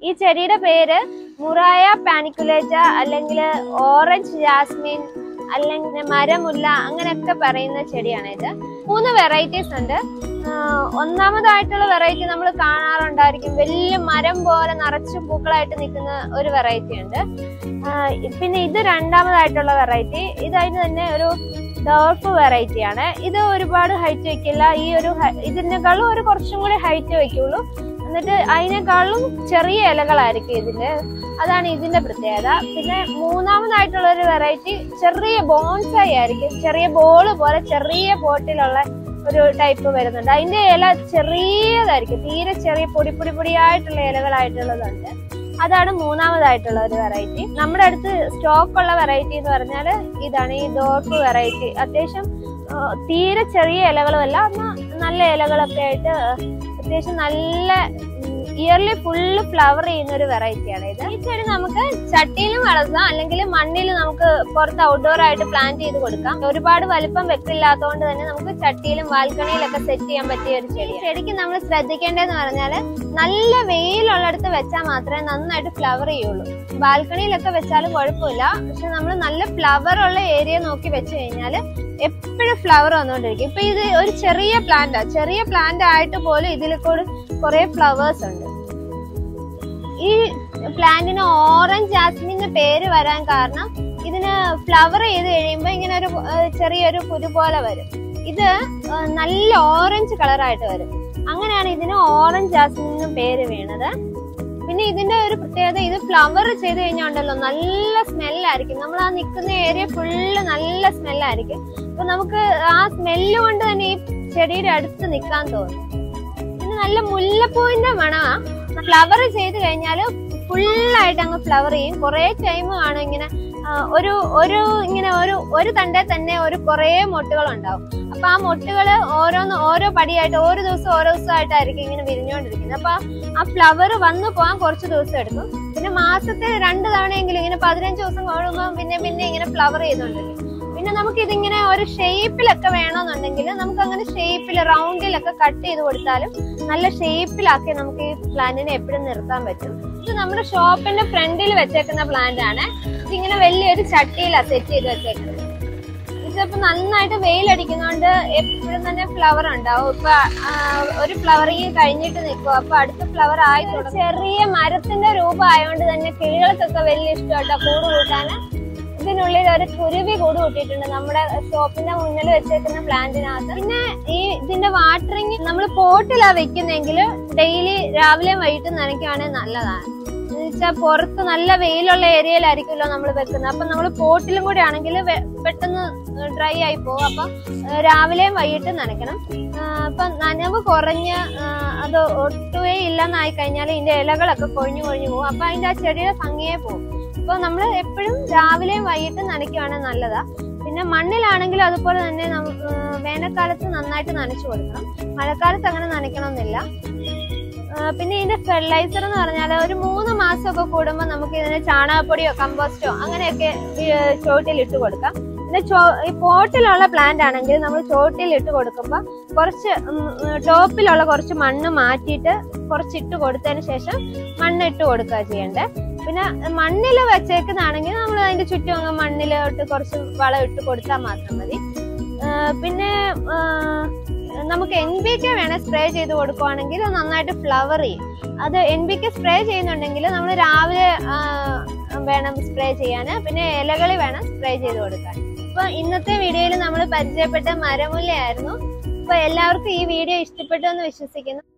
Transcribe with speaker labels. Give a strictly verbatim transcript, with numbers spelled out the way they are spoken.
Speaker 1: ഈ ചെടിയുടെ പേര് മുറായ പാനിക്കുലേറ്റ അല്ലെങ്കിൽ ഓറഞ്ച് ജാസ്മിൻ അല്ലെങ്കിൽ മരമുല്ല അങ്ങനെയൊക്കെ പറയുന്ന ചെടിയാണ് ഇത്. മൂന്ന് വെറൈറ്റീസ് ഉണ്ട്. ഒന്നാമതായിട്ടുള്ള വെറൈറ്റി നമ്മൾ കാണാറുണ്ടായിരിക്കും, വലിയ മരം പോലെ നിറച്ച് പൂക്കളായിട്ട് നിൽക്കുന്ന ഒരു വെറൈറ്റി ഉണ്ട്. പിന്നെ ഇത് രണ്ടാമതായിട്ടുള്ള വെറൈറ്റി, ഇതായിട്ട് തന്നെ ഒരു ഡോർഫ് വെറൈറ്റി ആണ്. ഇത് ഒരുപാട് ഹൈറ്റ് വെക്കില്ല, ഈ ഒരു ഇതിനേക്കാളും ഒരു കുറച്ചും കൂടി ഹൈറ്റ് വെക്കുള്ളൂ. എന്നിട്ട് അതിനേക്കാളും ചെറിയ ഇലകളായിരിക്കും ഇതിന്റെ, അതാണ് ഇതിന്റെ പ്രത്യേകത. പിന്നെ മൂന്നാമതായിട്ടുള്ള ഒരു വെറൈറ്റി ചെറിയ ബോൺസായി ആയിരിക്കും, ചെറിയ ബോള് പോലെ ചെറിയ പോട്ടിലുള്ള ഒരു ടൈപ്പ് വരുന്നുണ്ട്. അതിന്റെ ഇല ചെറിയതായിരിക്കും, തീരെ ചെറിയ പൊടി പൊടി പൊടിയായിട്ടുള്ള ഇലകളായിട്ടുള്ളതുണ്ട്. അതാണ് മൂന്നാമതായിട്ടുള്ള ഒരു വെറൈറ്റി. നമ്മുടെ അടുത്ത് സ്റ്റോക്ക് ഉള്ള വെറൈറ്റി എന്ന് പറഞ്ഞാൽ ഇതാണ്, ഈ ഡോർഫ് വെറൈറ്റി. അത്യാവശ്യം തീരെ ചെറിയ ഇലകളുമല്ല, നല്ല ഇലകളൊക്കെ ആയിട്ട് അത്യാവശ്യം നല്ല ഇയർലി ഫുള്ള് ഫ്ലവർ ചെയ്യുന്ന ഒരു വെറൈറ്റിയാണ് ഇത്. ഈ ചെടി നമുക്ക് ചട്ടിയിലും വളർത്താം, അല്ലെങ്കിൽ മണ്ണിൽ നമുക്ക് പുറത്ത് ഔട്ട്ഡോർ ആയിട്ട് പ്ലാന്റ് ചെയ്ത് കൊടുക്കാം. ഒരുപാട് വലിപ്പം വെക്കില്ലാത്തതുകൊണ്ട് തന്നെ നമുക്ക് ചട്ടിയിലും ബാൽക്കണിയിലൊക്കെ സെറ്റ് ചെയ്യാൻ പറ്റിയ ഒരു ചെടി. ചെടിക്ക് നമ്മൾ ശ്രദ്ധിക്കേണ്ടതെന്ന് പറഞ്ഞാൽ നല്ല വെയിലുള്ളിടത്ത് വെച്ചാൽ മാത്രമേ നന്നായിട്ട് ഫ്ലവർ ചെയ്യുള്ളൂ. ബാൽക്കണിയിലൊക്കെ വെച്ചാലും കുഴപ്പമില്ല, പക്ഷെ നമ്മൾ നല്ല ഫ്ലവർ ഉള്ള ഏരിയ നോക്കി വെച്ച് കഴിഞ്ഞാൽ എപ്പോഴും ഫ്ലവർ വന്നുകൊണ്ടിരിക്കും. ഇപ്പൊ ഇത് ഒരു ചെറിയ പ്ലാന്റാ, ചെറിയ പ്ലാന്റ് ആയിട്ട് പോലും ഇതിൽ കൂടെ കുറെ ഫ്ലവേഴ്സ് ഉണ്ട്. ഈ പ്ലാന്റിന് ഓറഞ്ച് ജാസ്മിൻ എന്ന് പേര് വരാൻ കാരണം ഇതിന് ഫ്ലവർ ചെയ്ത് കഴിയുമ്പോ ഇങ്ങനെ ഒരു ചെറിയൊരു കുരു പോലെ വരും. ഇത് നല്ല ഓറഞ്ച് കളറായിട്ട് വരും, അങ്ങനെയാണ് ഇതിന് ഓറഞ്ച് ജാസ്മിൻ എന്ന് പേര് വീണത്. പിന്നെ ഇതിന്റെ ഒരു പ്രത്യേകത, ഇത് ഫ്ലവർ ചെയ്ത് കഴിഞ്ഞാൽ ഉണ്ടല്ലോ നല്ല സ്മെല്ലായിരിക്കും. നമ്മൾ ആ നിൽക്കുന്ന ഏരിയ ഫുള്ള് നല്ല സ്മെല്ലായിരിക്കും. അപ്പൊ നമുക്ക് ആ സ്മെല്ല് കൊണ്ട് തന്നെ ഈ ചെടിയുടെ അടുത്ത് നിൽക്കാൻ തോന്നും. പിന്നെ നല്ല മുല്ലപ്പൂവിന്റെ മണമാ. ഫ്ലവർ ചെയ്ത് കഴിഞ്ഞാല് ഫുള്ളായിട്ട് അങ്ങ് ഫ്ലവർ ചെയ്യും. കുറെ ടൈം കാണും ഇങ്ങനെ ഒരു ഒരു ഇങ്ങനെ ഒരു ഒരു തണ്ടേ തന്നെ ഒരു കുറെ മൊട്ടുകൾ ഉണ്ടാവും. അപ്പൊ ആ മൊട്ടുകള് ഓരോന്ന് ഓരോ പടിയായിട്ട് ഓരോ ദിവസം ഓരോ ദിവസമായിട്ടായിരിക്കും ഇങ്ങനെ വിരിഞ്ഞുകൊണ്ടിരിക്കുന്നത്. അപ്പൊ ആ ഫ്ലവർ വന്നു പോകാൻ കുറച്ച് ദിവസം എടുക്കും. പിന്നെ മാസത്തിൽ രണ്ട് തവണയെങ്കിലും ഇങ്ങനെ പതിനഞ്ച് ദിവസം കഴിയുമ്പോൾ പിന്നെ പിന്നെ ഇങ്ങനെ ഫ്ലവർ ചെയ്തുകൊണ്ടിരിക്കും. പിന്നെ നമുക്ക് ഇതിങ്ങനെ ഒരു ഷേപ്പിലൊക്കെ വേണമെന്നുണ്ടെങ്കിൽ നമുക്ക് അങ്ങനെ ഷേപ്പിൽ റൗണ്ടിലൊക്കെ കട്ട് ചെയ്ത് കൊടുത്താലും നല്ല ഷേപ്പിലാക്കി നമുക്ക് ഈ പ്ലാന്റിനെ എപ്പോഴും നിർത്താൻ പറ്റും. ഇത് നമ്മുടെ ഷോപ്പിന്റെ ഫ്രണ്ടിൽ വെച്ചേക്കുന്ന പ്ലാന്റ് ആണ്. ഇതിങ്ങനെ വലിയൊരു ചട്ടിയിലാണ് സെറ്റ് ചെയ്ത് വെച്ചേക്കുന്നത്. ഇതിപ്പോ നന്നായിട്ട് വെയിലടിക്കുന്നോണ്ട് എപ്പോഴും തന്നെ ഫ്ലവർ ഉണ്ടാവും. ഇപ്പൊ ഒരു ഫ്ലവറിങ് കഴിഞ്ഞിട്ട് നിൽക്കും, അപ്പൊ അടുത്ത ഫ്ലവർ ആയി തുടങ്ങും. ചെറിയ മരത്തിന്റെ രൂപം ആയതുകൊണ്ട് തന്നെ കിളികൾക്കൊക്കെ വലിയ ഇഷ്ടമായിട്ടാ കൂട് കൂട്ടാന്. ഇതിനുള്ളിൽ ഒരു കുരുവി കൂട് കൂട്ടിയിട്ടുണ്ട് നമ്മുടെ ഷോപ്പിന്റെ മുന്നിൽ വെച്ചേക്കുന്ന പ്ലാന്റിനകത്ത്. പിന്നെ ഈ ഇതിന്റെ വാട്ടറിങ് നമ്മൾ പോട്ടിലാ വെക്കുന്നെങ്കിൽ ഡെയിലി രാവിലെ വൈകിട്ട് നനയ്ക്കുവാണെങ്കിൽ നല്ലതാണ്. എന്ന് വെച്ചാൽ പുറത്ത് നല്ല വെയിലുള്ള ഏരിയയിലായിരിക്കുമല്ലോ നമ്മൾ വെക്കുന്നത്. അപ്പൊ നമ്മൾ പോട്ടിലും കൂടെ ആണെങ്കിൽ പെട്ടെന്ന് ഡ്രൈ ആയി പോകും. അപ്പൊ രാവിലെയും വൈകിട്ട് നനയ്ക്കണം. അപ്പൊ നനവ് കുറഞ്ഞ് അത് ഒട്ടുവേ ഇല്ലെന്നായി കഴിഞ്ഞാൽ ഇതിന്റെ ഇലകളൊക്കെ കൊഴിഞ്ഞു കൊഴിഞ്ഞു പോകും. അപ്പൊ അതിന്റെ ആ ചെടിയുടെ ഭംഗിയെ പോകും. അപ്പൊ നമ്മൾ എപ്പോഴും രാവിലെയും വൈകിട്ടും നനയ്ക്കുവാണെങ്കിൽ നല്ലതാ. പിന്നെ മണ്ണിലാണെങ്കിലും അതുപോലെ തന്നെ വേനൽക്കാലത്ത് നന്നായിട്ട് നനച്ചു കൊടുക്കണം, മഴക്കാലത്ത് അങ്ങനെ നനയ്ക്കണമെന്നില്ല. പിന്നെ ഇതിന്റെ ഫെർട്ടിലൈസർ എന്ന് പറഞ്ഞാൽ ഒരു മൂന്ന് മാസമൊക്കെ കൂടുമ്പോൾ നമുക്ക് ഇതിന് ചാണകപ്പൊടിയോ കമ്പോസ്റ്റോ അങ്ങനെയൊക്കെ ചോട്ടിൽ ഇട്ട് കൊടുക്കാം. പിന്നെ ചോ ഈ പോട്ടിലുള്ള പ്ലാന്റ് ആണെങ്കിൽ നമ്മൾ ചോട്ടിൽ ഇട്ട് കൊടുക്കുമ്പോൾ കുറച്ച് ടോപ്പിലുള്ള കുറച്ച് മണ്ണ് മാറ്റിയിട്ട് കുറച്ച് ഇട്ട് കൊടുത്തതിന് ശേഷം മണ്ണ് ഇട്ട് കൊടുക്കുക ചെയ്യണ്ടേ. പിന്നെ മണ്ണിൽ വെച്ചേക്കുന്നതാണെങ്കിൽ നമ്മൾ അതിന്റെ ചുറ്റും അങ്ങ് മണ്ണിലോട്ട് കുറച്ച് വളം ഇട്ട് കൊടുത്താൽ മാത്രം മതി. പിന്നെ നമുക്ക് എൻ ബി കെ വേണേൽ സ്പ്രേ ചെയ്ത് കൊടുക്കുവാണെങ്കിൽ നന്നായിട്ട് ഫ്ലവർ ചെയ്യും. അത് എൻ ബി കെ സ്പ്രേ ചെയ്യുന്നുണ്ടെങ്കിൽ നമ്മൾ രാവിലെ വേണം സ്പ്രേ ചെയ്യാന്, പിന്നെ ഇലകളിൽ വേണം സ്പ്രേ ചെയ്ത് കൊടുക്കാൻ. അപ്പൊ ഇന്നത്തെ വീഡിയോയിൽ നമ്മൾ പരിചയപ്പെട്ട മരമുല്ലയായിരുന്നു. അപ്പൊ എല്ലാവർക്കും ഈ വീഡിയോ ഇഷ്ടപ്പെട്ടു എന്ന് വിശ്വസിക്കുന്നു.